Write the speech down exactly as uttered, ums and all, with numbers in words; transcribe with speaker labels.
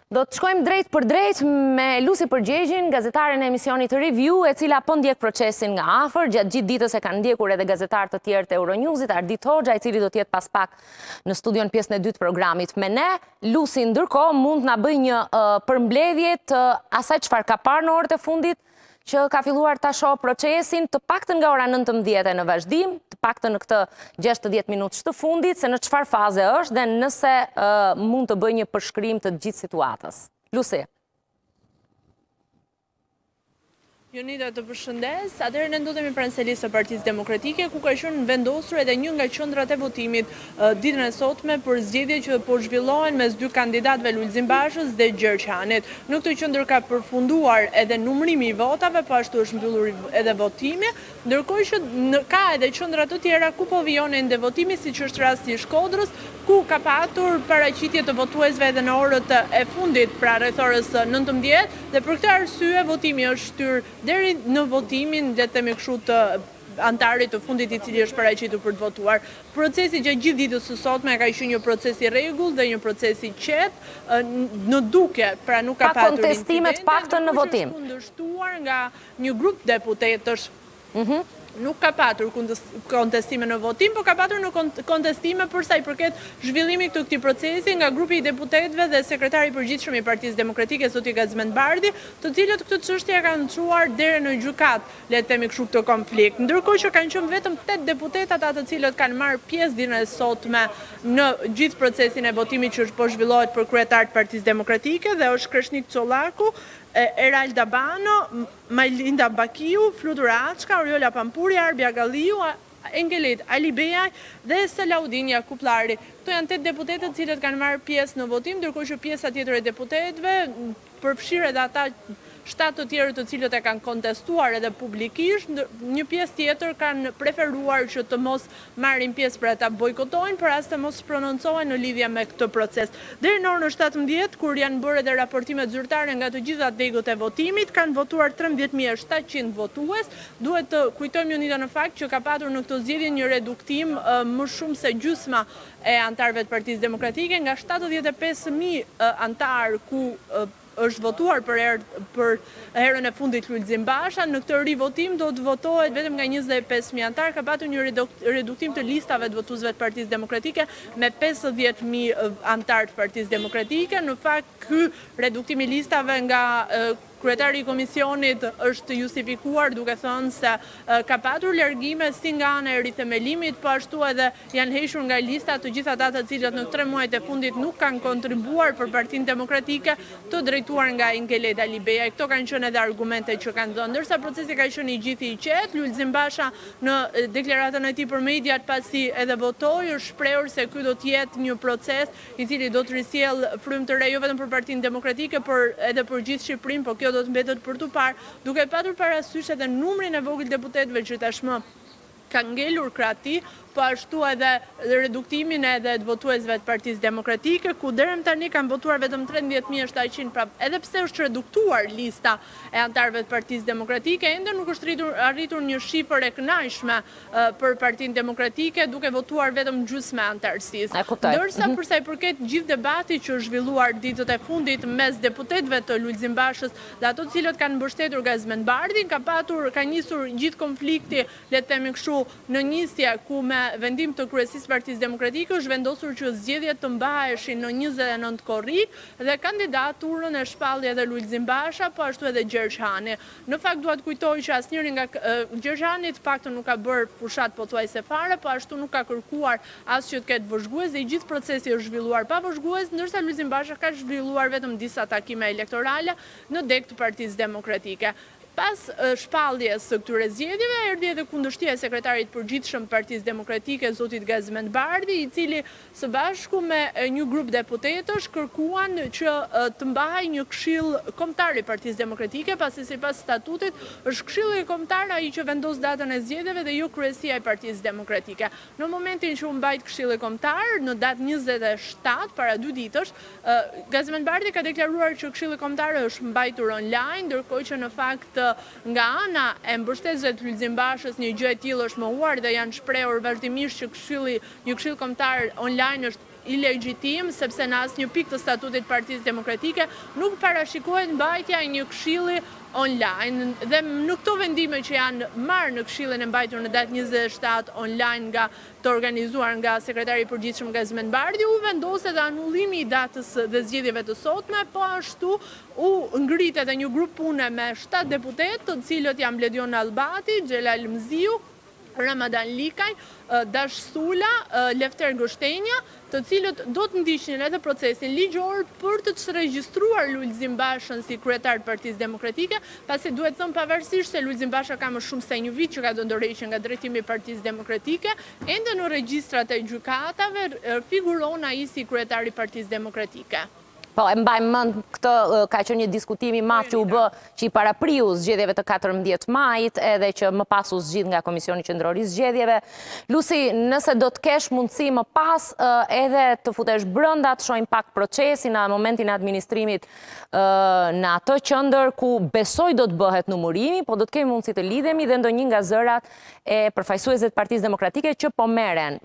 Speaker 1: Do të shkojmë drejt për drejt me Lucy Përgjegjin, gazetare në emisionit Review, e cila po ndjek procesin nga afër. Gjatë gjithë ditës e kanë ndjekur edhe gazetarë të tjerë të Euronewsit, Ardit Hoxha, i cili do të jetë pas pak në studion pjesën e dytë programit me ne. Lucy, ndërkohë, mund të na bëj një uh, përmbledhje të asaj çfarë ka parë në orët e fundit, që ka filluar ta shoh procesin, të paktën nga ora nëntëmbëdhjetë në vazhdim, të paktën në këtë gjashtëdhjetë minutë të fundit, se në çfarë faze është dhe nëse uh, mund të bëj një përshkrim të gjithë situatës. Lucy.
Speaker 2: Jonida, të përshëndes, atëherë ne ndodhemi pranë selisë së Partisë Demokratike, ku ka qenë vendosur edhe një nga qendrat e votimit uh, ditën e sotme për zgjedhje që po zhvillohen mes dy kandidatëve, Lulzim Bashës dhe Gjergj Hanit. Në këtë qendër ka përfunduar edhe numërimi i votave, po ashtu është mbyllur edhe votimi, ndërkohë që në, ka edhe qendra të tjera ku po vijone ende votimi, siç është rasti i Shkodrës, ku ka patur paraqitje të votuesve edhe në orët e fundit, pra rreth orës nëntëmbëdhjetë, dhe për këtë arsye votimi është shtyr deri në votimin, le të themi kështu, të antarit të fundit i cili është paraqitur për të votuar. Procesi gjatë gjithë ditës së sotme ka qenë një proces i rregull dhe një proces i qetë, në duke, pra nuk ka patur
Speaker 1: kontestime të paktën në votim.
Speaker 2: Është kundërshtuar nga një grup deputetësh.
Speaker 1: Mhm.
Speaker 2: Nuk ka patur kontestime në votim, po ka patur në kontestime për sa i përket zhvillimit të këtij procesi nga grupi i deputetëve dhe sekretari i përgjithshëm i Partisë Demokratike, zoti Gazmend Bardhi, të cilët këtë çështje kanë çuar deri në gjykat, le të themi kështu, këtë konflikt. Ndërkohë që kanë qenë vetëm tetë deputetat ato të cilët kanë marrë pjesë ditën e sotme në gjithë procesin e votimit që po zhvillohet për kryetar të Partisë Demokratike, dhe është Kreshnik Collaku, Eralda Bano, Majlinda Bakiu, Flutur Açka, Oriola Pampuri, Arbia Galliu, Engelet Alibeaj dhe Salaudin Jakuplari. Këto janë tetë deputetët të cilët kanë marrë pjesë në votim, ndërkohë që pjesa tjetër e deputetëve përfshirë edhe ata shtatë të tjerë të cilët e kanë kontestuar edhe publikisht, një pjesë tjetër kanë preferuar që të mos marrin pjesë për ata bojkotojnë, për as të mos prononcohen në lidhje me këtë proces. Deri në orën shtatëmbëdhjetë, kur janë bërë edhe raportimet zyrtare nga të gjitha degët e votimit, kanë votuar trembëdhjetë mijë e shtatëqind votues. Duhet të kujtojmë Jonida në fakt që ka patur në këtë zgjedhje një reduktim uh, më shumë se gjysma e antarëve të Partisë Demokratike, nga shtatëdhjetë e pesë mijë uh, antar ku uh, është votuar për, er, për herën e fundit Lulzim Basha. Në këtë rivotim do të votohet vetëm nga njëzet e pesë mijë antar, ka patur një reduktim të listave të votuesve të Partisë Demokratike me pesëdhjetë mijë antar të Partisë Demokratike. Në fakt, ky reduktim i listave nga kryetari i komisionit është justifikuar duke thënë se uh, ka patur largime si nga ana e rithemelimit, po ashtu edhe janë hequr nga lista të gjitha ata të cilët në tre muajt e fundit nuk kanë kontribuar për Partinë Demokratike, të drejtuar nga Engelet Alibeaj. Këto kanë qenë edhe argumente që kanë dhënë, ndërsa procesi ka qenë i gjithë i qetë. Lulzim Basha në deklaratën e tij për mediat pasi edhe votoi, është shprehur se ky do të jetë një proces i cili do të risjell frymë të re jo vetëm për Partinë Demokratike, por edhe për gjithë Shqipërinë, po kjo do të mbetet për tu parë, duke patur parasysh edhe numrin e vogël deputetëve që tashmë kanë ngelur krahati, po ashtu edhe reduktimin edhe të votuesve të Partisë Demokratike, ku deri më tani kanë votuar vetëm trembëdhjetë mijë e shtatëqind, pra edhe pse është reduktuar lista e antarëve të Partisë Demokratike, ende nuk është rritur, arritur një shifër e kënaqshme uh, për Partinë Demokratike, duke votuar vetëm gjysmë e antarësisë. Ndërsa për sa i përket gjithë debatit që është zhvilluar ditët e fundit mes deputetëve të Lulzim Bashës dhe ato të cilët kanë mbështetur Gazmend Bardhin, ka patur, ka nisur gjithë konflikti, le të themi kështu, në nisje ku me vendim të kryesisë Partisë Demokratike është vendosur që zgjedhjet të mbaheshin në njëzet e nëntë korrik dhe kandidaturën e shpalli edhe Lulzim Basha, po ashtu edhe Gjergj Hani. Në fakt duhet kujtoj që asnjëri nga uh, Gjergj Hani të paktën nuk ka bërë fushat pothuajse fare, po ashtu nuk ka kërkuar as që të ketë vëzhgues, dhe i gjithë procesi është zhvilluar pa vëzhgues, ndërsa Lulzim Basha ka zhvilluar vetëm disa takime elektorale në deg të Partisë Demokratike. Pas shpalljes së këtyre zgjedhjeve, erdhi edhe kundërshtia e sekretarit përgjithshëm të Partisë Demokratike, zotit Gazmend Bardhi, i cili së bashku me një grup deputetësh kërkuan që të mbahej një këshill kombëtar i Partisë Demokratike, pasi sipas statutit është këshilli kombëtar ai që vendos datën e zgjedhjeve dhe jo kryesia e Partisë Demokratike. Në momentin që u mbajt këshilli kombëtar në datë njëzet e shtatë para dy ditësh, Gazmend Bardhi ka deklaruar që këshilli kombëtar është mbajtur online, ndërkohë që në fakt nga ana e mbështetësve të Lulzim Bashës një gjë e tillë është mohuar dhe janë shprehur vazhdimisht që këshilli, një këshill kombëtar online është ilegjitim, sepse në asnjë pikë të statutit Partisë Demokratike nuk parashikohet mbajtja e një këshilli online, dhe në këto vendime që janë marrë në këshillin e mbajtur në datë njëzet e shtatë online nga të organizuar nga sekretari i përgjithshëm Gazmend Bardhi, u vendoset anullimi i datës dhe zgjedhjeve të sotme, po ashtu u ngritet edhe një grup pune me shtatë deputet, të cilët janë Bledjon Allbati, Xhelal Mziu, Ramadan Likaj, Dash Sula, Lefter Gështenja, të cilët do të ndiqnin edhe procesin ligjor për të çregjistruar Lulzim Bashën si kryetar të Partisë Demokratike, pasi duhet thënë pavarësisht se Lulzim Basha ka më shumë se një vit që ka ndërhequr nga drejtimi i Partisë Demokratike, ende në regjistrat e gjykatave figuron ai si kryetar i Partisë Demokratike.
Speaker 1: Po, e mbajmë mend këtë, ka qenë një diskutim i madh që u bë që i parapriu zgjedhjeve të katërmbëdhjetë majit, edhe që më pas u zgjidh nga Komisioni Qendror i Zgjedhjeve. Lusi, nëse do të kesh mundësi më pas edhe të futesh brenda, të shohim pak procesin në momentin e administrimit në atë qendër ku besoj do të bëhet numërimi, po do të kemi mundësi të lidhemi dhe ndonjë nga zërat e përfaqësuesve të Partisë Demokratike që po merren